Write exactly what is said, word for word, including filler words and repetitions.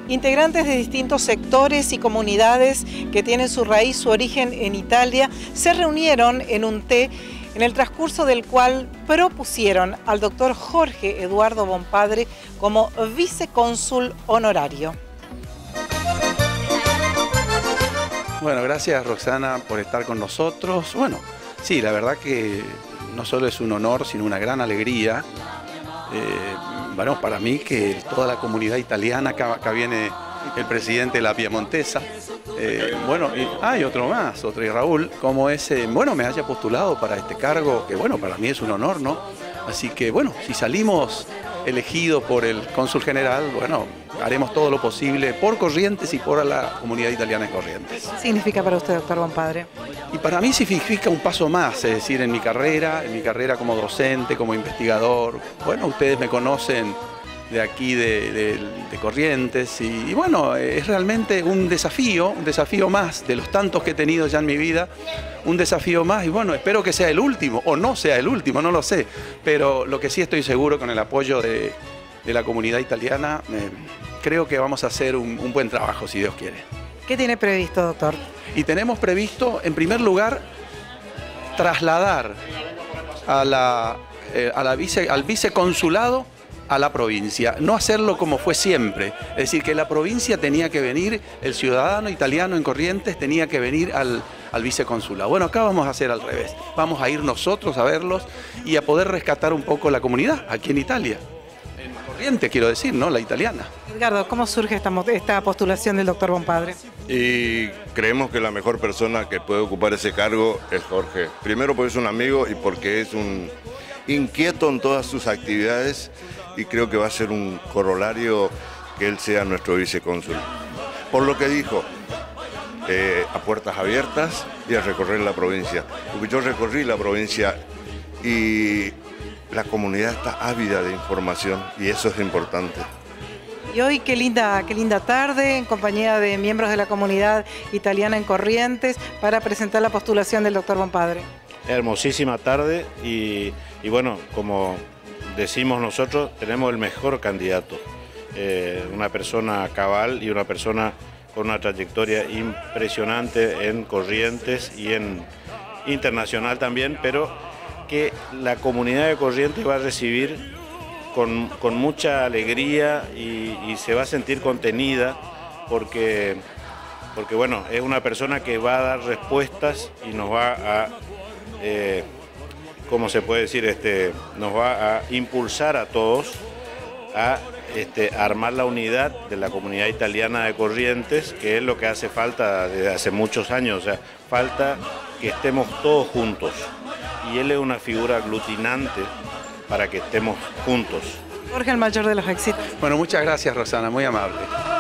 Integrantes de distintos sectores y comunidades que tienen su raíz, su origen en Italia, se reunieron en un té en el transcurso del cual propusieron al doctor Jorge Eduardo Bonpadre como vicecónsul honorario. Bueno, gracias Roxana por estar con nosotros. Bueno, sí, la verdad que no solo es un honor, sino una gran alegría. Eh, bueno, para mí que toda la comunidad italiana, acá, acá viene el presidente de la Piemontesa, eh, bueno, y hay otro más, otro y Raúl, como ese, bueno, me haya postulado para este cargo, que bueno, para mí es un honor, ¿no? Así que bueno, si salimos elegidos por el cónsul general, bueno, haremos todo lo posible por Corrientes y por la comunidad italiana en Corrientes. ¿Qué significa para usted, doctor Bonpadre? Y para mí significa un paso más, es decir, en mi carrera, en mi carrera como docente, como investigador. Bueno, ustedes me conocen de aquí de, de, de Corrientes y, y bueno, es realmente un desafío, un desafío más de los tantos que he tenido ya en mi vida, un desafío más y bueno, espero que sea el último o no sea el último, no lo sé, pero lo que sí estoy seguro con el apoyo de, de la comunidad italiana, eh, creo que vamos a hacer un, un buen trabajo, si Dios quiere. ¿Qué tiene previsto, doctor? Y tenemos previsto, en primer lugar, trasladar a la, eh, a la vice, al viceconsulado a la provincia, no hacerlo como fue siempre, es decir, que la provincia tenía que venir, el ciudadano italiano en Corrientes tenía que venir al, al viceconsulado. Bueno, acá vamos a hacer al revés, vamos a ir nosotros a verlos y a poder rescatar un poco la comunidad aquí en Italia, en Corrientes quiero decir, ¿no? La italiana. Edgardo, ¿cómo surge esta, esta postulación del doctor Bonpadre? Y creemos que la mejor persona que puede ocupar ese cargo es Jorge. Primero porque es un amigo y porque es un inquieto en todas sus actividades y creo que va a ser un corolario que él sea nuestro vicecónsul. Por lo que dijo, eh, a puertas abiertas y a recorrer la provincia. Porque yo recorrí la provincia y la comunidad está ávida de información y eso es importante. Y hoy qué linda, qué linda tarde en compañía de miembros de la comunidad italiana en Corrientes para presentar la postulación del doctor Bonpadre. Hermosísima tarde y, y bueno, como decimos nosotros, tenemos el mejor candidato, eh, una persona cabal y una persona con una trayectoria impresionante en Corrientes y en internacional también, pero que la comunidad de Corrientes va a recibir con, con mucha alegría y, y se va a sentir contenida porque, porque bueno, es una persona que va a dar respuestas y nos va a... Eh, ¿cómo se puede decir? Este, nos va a impulsar a todos a este, armar la unidad de la comunidad italiana de Corrientes, que es lo que hace falta desde hace muchos años, o sea, falta que estemos todos juntos. Y él es una figura aglutinante para que estemos juntos. Jorge, el mayor de los éxitos. Bueno, muchas gracias Rosana, muy amable.